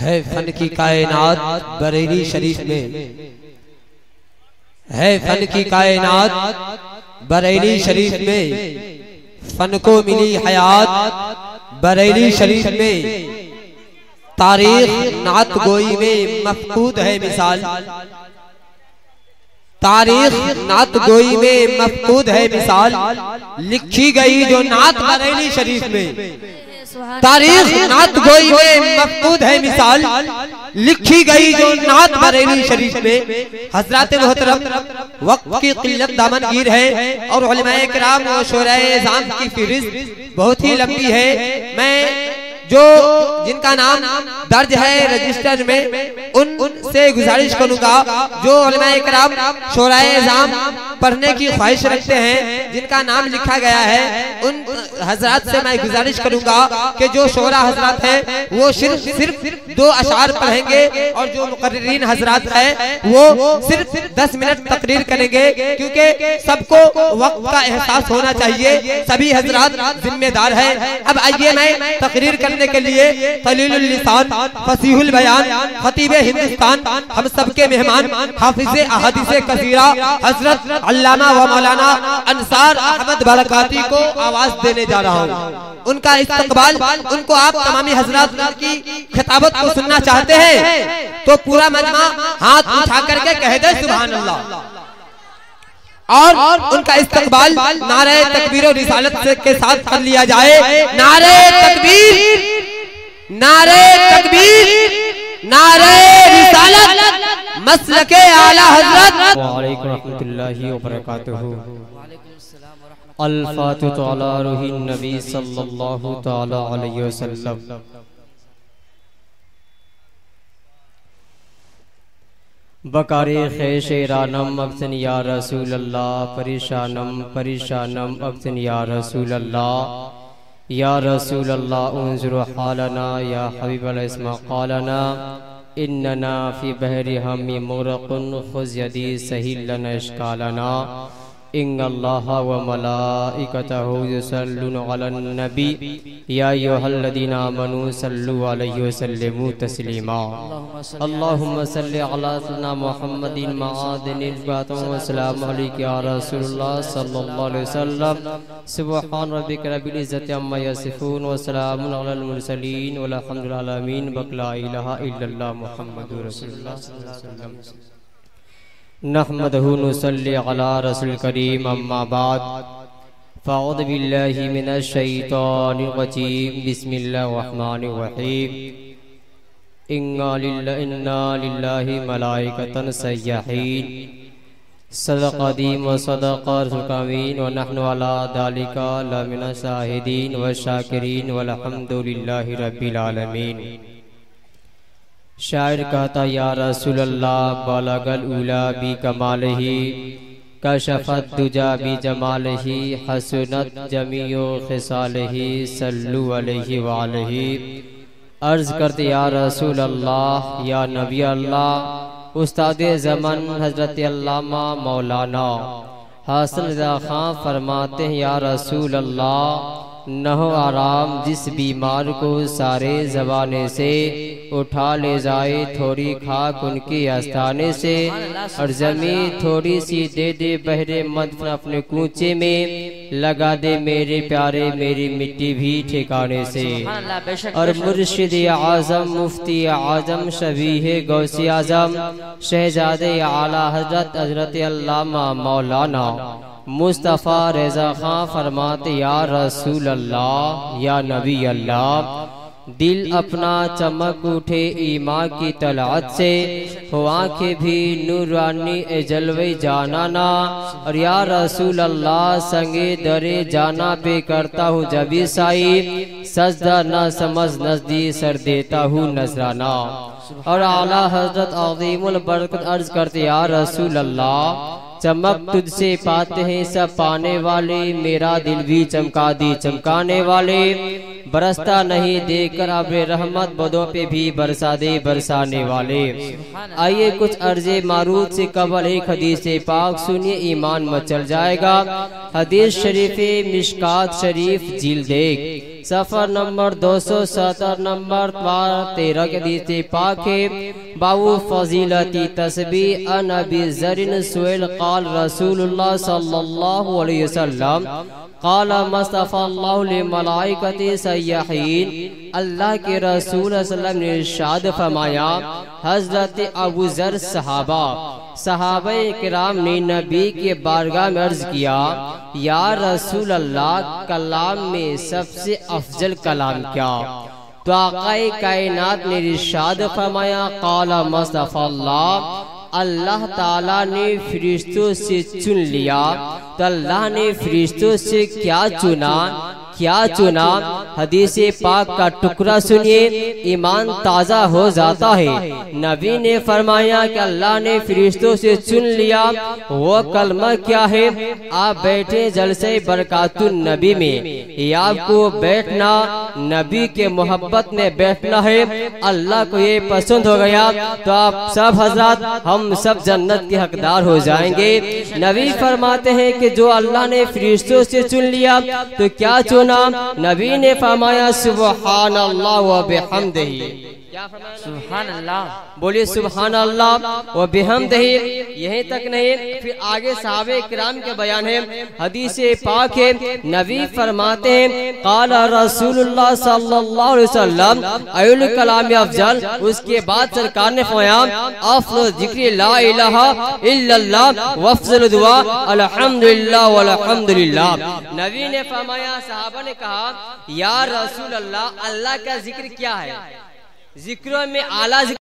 है फन की कायनात बरेली शरीफ में, है फन की कायनात बरेली शरीफ में, फन को मिली हयात बरेली शरीफ में, तारीख नात गोई में मफकूद है मिसाल, तारीख नात गोई में मफकूद है मिसाल, लिखी गई जो नात बरेली शरीफ में, तारीख नात गोई में मफकूद है मिसाल, लिखी गई जो नात बरेली शरीफ में। हजरात मोहतरम, वक्त की किल्लत दामनगीर है और उलमाए किराम और शोराए जाम की फहरिस्त बहुत ही लंबी है। मैं जो जिनका नाम दर्ज है रजिस्टर में उनसे गुजारिश करूंगा, जो उलमाए किराम शोराए जाम पढ़ने की ख्वाहिश रखते हैं, जिनका नाम लिखा गया है, उन हजरात से मैं गुजारिश करूंगा कि जो शोरा हजरात है वो सिर्फ 2 अशार पढ़ेंगे और जो मुकर्रिरीन हजरात है वो सिर्फ 10 मिनट तकरीर करेंगे, क्योंकि सबको वक्त का एहसास होना चाहिए, सभी हजरात जिम्मेदार है। अब आइए मैं तकरीर करने के लिए खलीलुल लिसान, फसीहुल बयान, खतीब हिंदुस्तान, हम सबके मेहमान हाफिज़े अहादीसे कसीरा हजरत अल्लामा व मौलाना अंसार अहमद बरकाती को आवाज देने जा रहा हूँ। उनका इस्तकबाल, उनको आप तमामी हजरात की खिताबत को सुनना चाहते हैं तो पूरा मजमा हाथ उठा करके कह दे सुभान अल्लाह, और उनका इस्तकबाल नारे तकबीर और रिसालत के साथ कर लिया जाए। नारे तकबीर, नारे तकबीर, नारे रिसालत, मसलके आला हजरत। वालेकुम रहमतुल्लाहि व बरकातहू। अल-फातिहा अला रूहिन नबी सल्लल्लाहु तआला अलैहि वसल्लम। बकारी खैश रानम अब्सन या रसूल अल्लाह, परेशानम परेशानम अब्सन या रसूल अल्लाह, या रसूल अल्लाह उन्जुर हालना या हबीब अल इस्मा कालना, इन्नना फी बहरी हमी मुरकुन खुज़ यदी सहील लना इश्कालना, इन्नल्लाह व मलाइकतहु युसल्लूना अलन नबी, या अय्युहल्लज़ीना आमनू सल्लू अलैहि व सल्लिमू तस्लीमा। अल्लाहुम्मा सल्लि अला सय्यिदिना मुहम्मदिन मआदिनिल बातम व सलाम अलैका या रसूलल्लाह सल्लल्लाहु अलैहि वसल्लम। सुब्हान रब्बिका रब्बिल इज्जति अम्मा यसिफून व सलामुन अलल मुरसलीन वल्हम्दुलिल्लाहि आलमीन। ला इलाहा इल्लल्लाह मुहम्मदुर रसूलुल्लाह सल्लल्लाहु अलैहि वसल्लम। नहमदहु नुसल्ली अला रसूल करीम, अम्मा बाद, फ़अऊज़ु बिल्लाहि मिनश शैतानिर रजीम, बिस्मिल्लाहिर रहमानिर रहीम। इन्ना लिल्लाहि मलाइकतन सय्याहीन, सदक़दीम व सदक़ा रसूल अमीन, व नहनु अला ज़ालिका लमिनश शाहिदीन व शाकिरीन वल्हम्दुलिल्लाहि रब्बिल आलमीन। शायर कहता या रसूल अल्लाह, बलगल उला बी कमालही, कशफत दुजा बी जमालही, हसनत जमीओ खिसालही, सल्लु अलैहि व अलैहि। अर्ज करते या रसूल अल्लाह, या नबी अल्लाह, उस्ताद ज़मान हजरत अल्लामा मौलाना हासिल रज़ा खां फरमाते हैं या रसूल अल्लाह, नहो आराम जिस बीमार को सारे ज़बाने से उठा ले जाए, थोड़ी खाक उनके आस्थाने से, और ज़मीन थोड़ी सी दे दे बहरे मदफन अपने कूचे में, लगा दे मेरे प्यारे मेरी मिट्टी भी ठिकाने से। और मुर्शिद आज़म मुफ्ती आज़म शबीह गौसे आज़म शहजादे आला हजरत हजरत अल्लामा मौलाना मुस्तफ़ा रज़ा खां फरमाते या रसूल अल्लाह, या नबी अल्लाह, दिल अपना चमक उठे ईमान की तलअत से, हो आँखें भी नूरानी ए जलवे जाना ना, और या रसूल अल्लाह संगे दरे जाना पे करता हूँ जबी साई, सजदा न समझ नजदी सर देता हूँ नजराना। और आला हजरत अज़ीमुल बरकत अर्ज करते या रसूल अल्लाह, चमक तुझसे पाते हैं सब पाने वाले, मेरा दिल भी चमका दी चमकाने वाले, बरसता नहीं देकर अब्र रहमत बदों पे भी बरसा दे बरसाने वाले। आइए कुछ अर्ज़े मारूद से कबल एक हदीस पाक सुनिए, ईमान मचल जाएगा। हदीस शरीफ मिशकात शरीफ जिल्द 1, सफर नंबर 270 नंबर 13 के हदीस पाक है। बाबू फजीलती तस्बीह अन अबी ज़रिन सुएल क़ाल रसूलुल्लाह सल्लल्लाहु अलैहि वसल्लम क़ाल मस्तफ़ल्लाहु लिमलाइकति सय्यहीन। अल्लाह के रसूल सल्लल्लाहु अलैहि वसल्लम ने इरशाद फरमाया, हज़रत अबू ज़र सहाबा किराम ने नबी के बारगाह में अर्ज किया, या रसूल अल्लाह, कलाम में सबसे अफजल कलाम क्या? तो आक़ाए कायनात ने इरशाद फरमाया, क़ाला मस्तफ़ल्लाह, अल्लाह ताला ने फरिश्तों से चुन लिया। तो अल्लाह ने फरिश्तों से क्या चुना? हदीस पाक का टुकड़ा सुनिए, ईमान ताज़ा हो जाता है। नबी ने फरमाया कि अल्लाह ने फरिश्तों से चुन लिया। वो कलमा क्या है? आप बैठे जलसे बरकातुन नबी में, ये आपको बैठना नबी के मोहब्बत में बैठना है। अल्लाह को ये पसंद हो गया तो आप सब हजरत हम सब जन्नत के हकदार हो जाएंगे। नबी फरमाते हैं कि जो अल्लाह ने फरिश्तों से चुन लिया तो क्या चुना? नबी ने फरमाया सुभान अल्लाह व बिहम्दिही। क्या फरमाया? सुभान अल्लाह। बोलिए सुभान अल्लाह व बिहम्दिही। यहीं तक नहीं, फिर आगे सहाबे किराम के बयान है, हदीस पाक है। नबी फरमाते हैं, क़ाल रसूलुल्लाह सल्लल्लाहु अलैहि वसल्लम अयुल कलाम अफजल। उसके बाद सरकार ने फरमाया, अफ़ज़ल ज़िक्र ला इलाहा इल्लल्लाह व अफ़ज़ल दुआ अल्हम्दुलिल्लाह वल्हम्दुलिल्लाह। नबी ने फरमाया, सहाबा ने कहा, या रसूल अल्लाह, अल्लाह का जिक्र क्या है? जिक्रों में आला